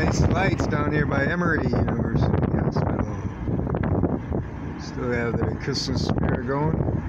nice lights down here by Emory University Hospital. Still have the Christmas spirit going.